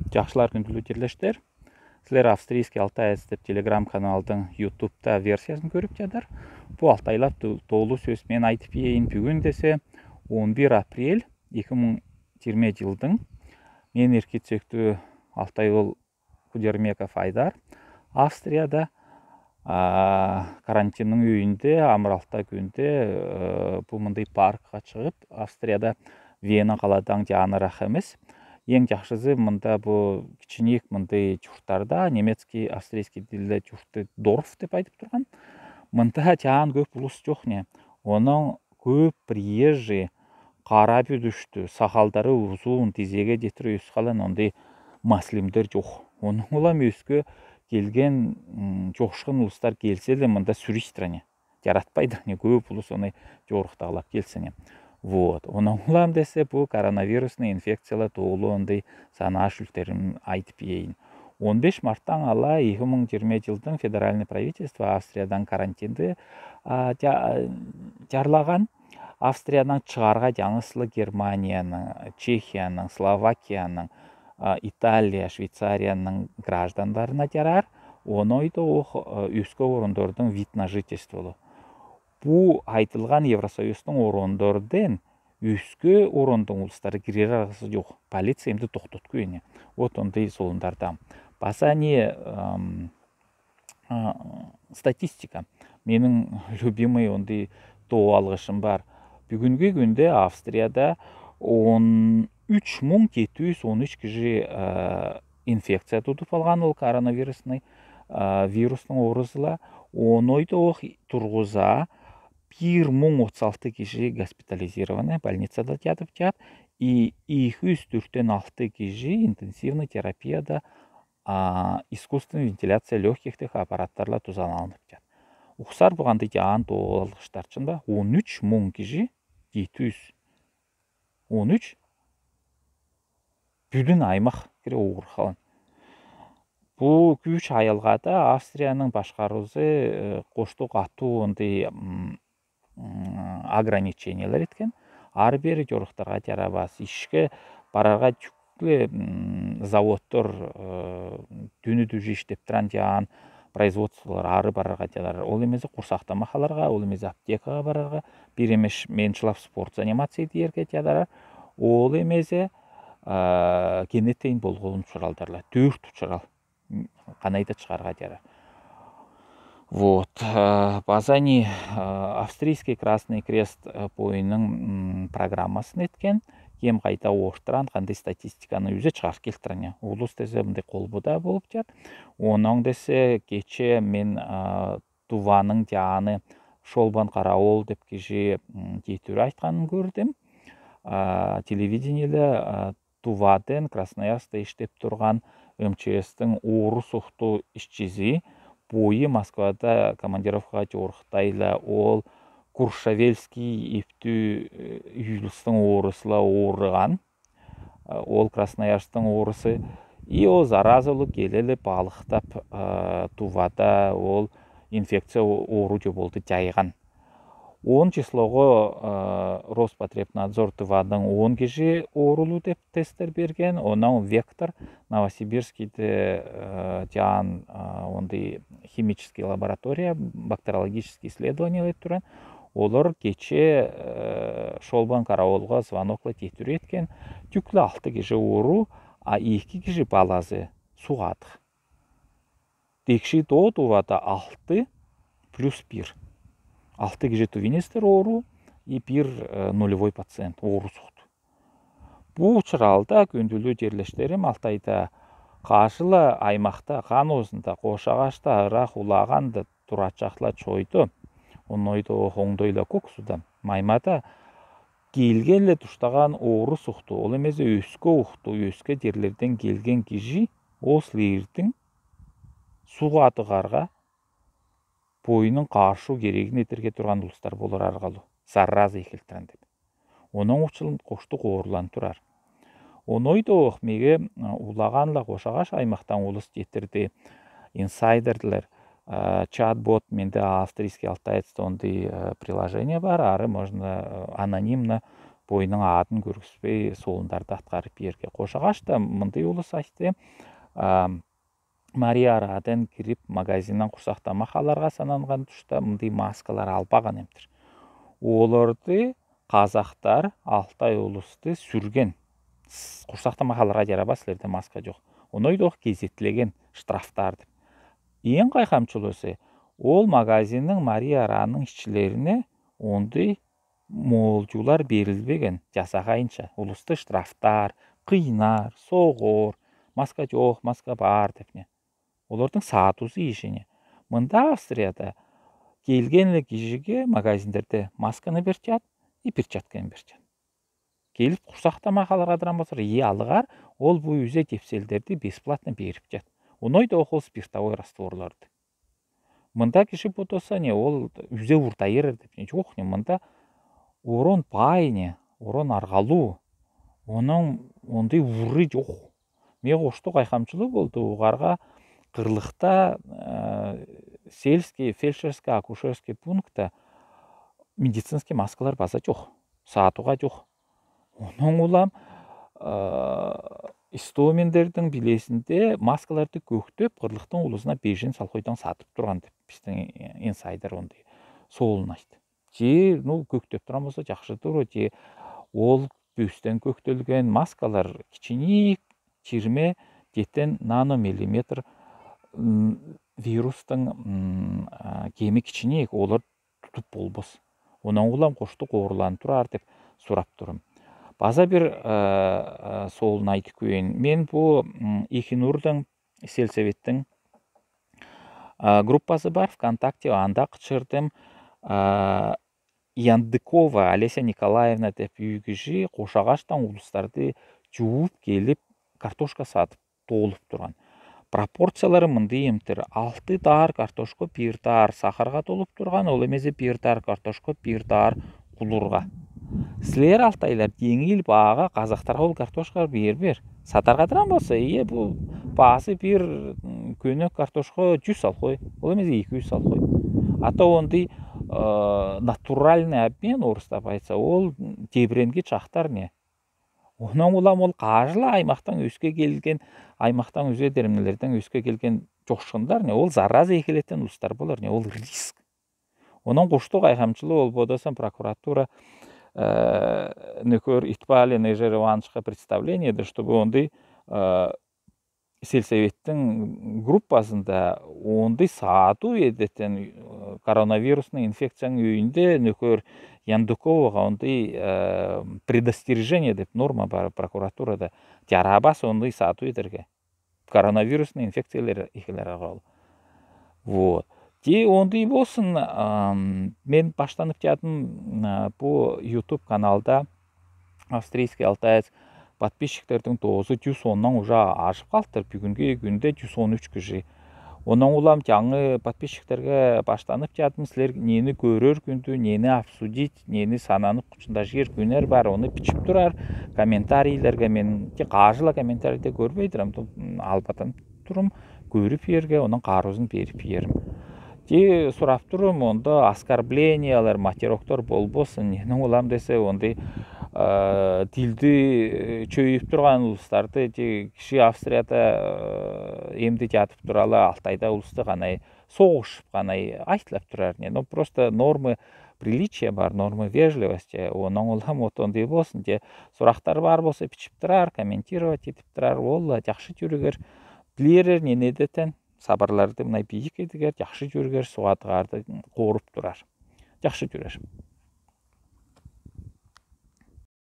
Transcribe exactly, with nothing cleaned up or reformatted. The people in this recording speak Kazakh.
Жақшылар күнділі терлештер. Сілер австрийский алтаец деп телеграм каналдың ютубта версиясын көріп жадар. Бұл алтайлап толы сөз мен айтып ейін. Бүгін десе он бир апрель эки миң жыйырма жылдың мен эркитсөктүү Алтайол Кудермеков Айдар Австрияда карантиннің үйінде амыралта күнде бұл мындай паркқа шығып, Австрияда Вена қаладан жанырақ емес. Ең жақшысы мында бұл кичинек мындай жұрттарда немецкий, австрийский тілде жұртты дорф деп айтып тұрған. Мында жан көп улус жоқ не. Оның көп приезжий қара бүдүштү, сақалдары uzun тизеге жетір өс қалан ондай маслимдер жоқ. Оның улам өскі келген жоқшығын улустар келсе де мында сүристране. Жаратпайды, не көп улус оны жорықтағылап келсене. Вот. Оның улам десе бұл коронавирусный инфекциялы тоғылы ондай сана шүлтерін айтып ейін. он беш марттан ала эки миң жыйырма жылдың федеральный правительство Австриядан карантинді жарлаган. Австриядан чыгарга жаңысылы Германияның, Чехияның, Словакияның, Италия, Швейцарияның граждандарына жарар. Онойды өскі орындордың вид на жительстволы. Бұл айтылған Евросоюздың орындорден өскі орындың улыстары кирер арасы жоқ. Полиция емді тоқтат көйіне. Вот ондай солындарда. Баса не статистика. Менің любимый ондай тоу алғышым бар. Бүгінгі күнде Австрияда он үч миң жети жүз он үч киши инфекция тутуп алған ол коронавирусный вирустың орызыла. Онойды оқ тұрғыза бир миң отуз алты киши госпитализированы больницада жатып жат, и эки жүз төрттөн алты киши интенсивный терапияда искусственный вентиляция легких аппараттарла тузаналынып жат. Ұқсар бұғанды жаан тоғылғыштарчында он үч миң киши жети жүз он үч бүтін аймақ кіре оғыр қалын. Бұл күш айылғада Австрияның башқарузы қоштық ату ондай ограничениялар еткен. Ары бері жорықтарға жарабас. Ішкі барарға жүклі заводтар дүні дүжі іштеп тұран жан производстволар ары барарға жарар. Ол емезі құрсақтамақаларға, ол емезі аптекаға барарға, бір емеш меншілап спорт занимация дерге жарар. Ол емезі кенеттейін болғылын ұшыралдарлар. Төрт ұшырал қанайды шығарға жарар. Вот. Базани австрийский Красный Крест бойының программасын еткен. Ем қайта оқтыран қандай статистиканы өзі шығар келтіріне. Улус десе бұндай қолбуда болып жат. Оның десе кече мен Туваның жаны Шолбан Қарауыл деп кеше жетірі айтқанын көрдім. Телевидениелі Туваден Красноярскта іштеп тұрған МЧСтің ору сұқты ішчізі бойы Москвада командировкаға жорықтайлы ол Куршавельский ефті үйілістің орысыла орыған. Ол Красноярсктың орысы. И ол заразылы келелі балықтап Тувада ол инфекция ору жо болды жайған. он числоғы Роспотребнадзор Тувадың он киши орулу деп тесттер берген. Онан Вектор Новосибирскийде жан ондай химический лаборатория, бактериологический исследование тұран. Олар кече Шолбан Қарауылға звоноклы тетүр еткен. Түклі алты киши ору, а екі киши балазы суғадық. Текші то Тувада алты плюс бир. алты киши тувинестер ору, и бир нулевой пациент ору суқты. Бұл ұшыралда көнділі жерлештерім Алтайда қашылы аймақта, қан осында, қошағашта, ырақ улағанды тұрачақла чойды. Онойды оңдойла көксуда. Маймада келгенлі тұштаған ору суқты. Ол емезе өскі ұқты, өскі жерлерден келген киши ослердің суғатығарға бойының қаршу керегін етерге тұрған ұлыстар болыр арғалы. Сарраз екілтірін деп. Оның ұшылын қоштық орылан тұрар. Онойды оқмеге улағанла қошағаш аймақтан ұлыс жетірді инсайдерлер, чат-бот, менде австрийский алтаец ондай приложение бар, ары можно анонимно бойының адын көргізбей соолундарды аткарып берге. Кошағаш да мындай улус айтты. Мария арадан кирип магазиннан курсак тамак аларга сананган тушта мындай маскалар албаган эмтир. Оларды казактар Алтай улусты сүрген. Курсак тамак аларга жарабас, силерде маска жок. Онойдох кезеттилеген штрафтар деп. Эң кайкамчылыгы, ол магазиннин Мария аранын ишчилерине ондай моолжуулар берилбеген жасагайынча. Улусты штрафтар, кыйнар, согор, маска жок, маска бар деп не. Олардың саатусы ишине. Мында Австрияда келген эле кишиге магазиндерде масканы берчат, и перчатканы берчат. Келип курсак тамак аларга болсо, и алыгар ол бу үзе кепселдерди бесплатно берип жат. Онойдо окул спиртовой растворларды. Мында киши ботоса не, ол үзе уртайыр деп не жок не. Мында орон пайне, орон аргалуу. Онун ондай уры жок. Мен кошто кайкамчылык болду, угарга кырлыкта сельский, фельдшерский, акушерский пунктта медицинский маскалар база жок, саатуга жок. Онун улам Истомендердин билесинде маскаларды көктөп, кырлыктын улусуна бежин салкойдон сатып турган деп биздин инсайдер ондай соолун айтты. Же, ну, көктөп турган болсо жакшыдыр, же ол бүүстөн көктөлгөн маскалар кичиник жыйырма жети наномиллиметр вирустың кеми кичиник, олар тутуп болбос. Онан улам коштук ооруланып турар деп сурап турум. База бир соолун айтып көйүн. Мен бу Ихинурдун сельсоветтин группасы бар ВКонтакте, анда кычырдым. Яндыкова Олеся Николаевна деп үй киши Кошағаштан улустарды жууп келип картошка сатып толуп турган. Пропорциялары мындай эмтир: алты таар картошка, бир таар сахарга толуп турган, ол эмесе бир таар картошка, бир таар кулурга. Силер алтайлар жеңил баага казактарга ол картошка бербер. Сатарга турган болсо, ие бул баасы бир көнөк картошка жүз алкой, ол эмесе эки жүз алкой. Ата ондай натуральный обмен орыстап айтса, ол тебренги чактар не. Онан улам ол кажылы аймактан өскө келген, аймактан өзгө деремнелерден өскө келген жокшундар не, ол зараза экелетен улустар болор не, ол риск. Онан коштук айкамчылык ол бодосон прокуратура нөкөр Итбали Нежер Ивановичка представление, чтобы ондай сельсоветтин группасында ондай саатуу эдетен коронавирусный инфекциянын үйүндө нөкөр Яндыковага ондай предостережение деп норма бар прокуратурада. Жарабас ондай саатуу эдерге. Коронавирусный инфекциялар экелер аркылуу. Вот. Те ондай болсын, мен баштанып жатым бу YouTube каналда австрийский алтаец подписчиктердин тоозу жүз оннан уже ашып калыптыр. Бүгүнкү күндө жүз он үч киши. Онан улам жаңы подписчиктерге баштанып жатым, силер нени көрөр күндү, нени обсудить, нени сананып кучунда жер күнөр бар, оны бичип турар комментарийлерге. Мен кажыла комментарийде көрбөй турам, албатан турум, көрүп жерге онун кароозун берип берим. Те сурап турум, онда оскорблениялар, матероктор болбосун, нени улам десе, ондай тилди чөйүп турган улустарды, киши Австрияда эмди жатып туралы, Алтайда улусты канай согушуп канай айтылап турар. Ну, просто нормы приличия бар, нормы вежливости. Онун улам отондой болсун, же сурактар бар болсо бичип турар, комментировать этип турар. Ол жакшы жүрүгөр, билерер нени детен, сабарларды мына бийик эдигер, жакшы жүрүгөр, сугатыгарды кооруп турар. Жакшы жүрөр.